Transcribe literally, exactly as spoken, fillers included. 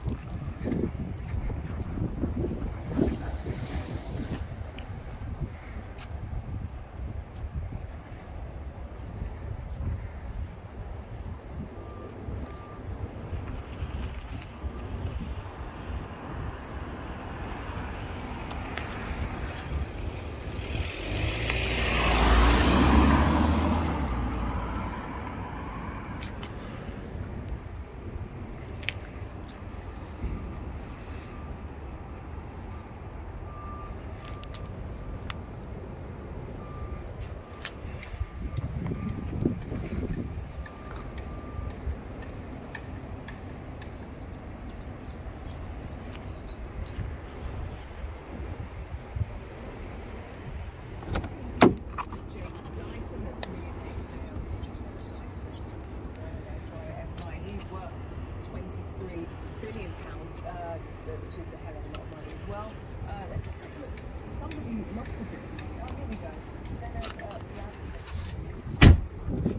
twenty-three billion pounds, uh, which is a hell of a lot of money as well. Uh, let's take a look. Somebody must have been. Oh, here we go. So there's, uh, the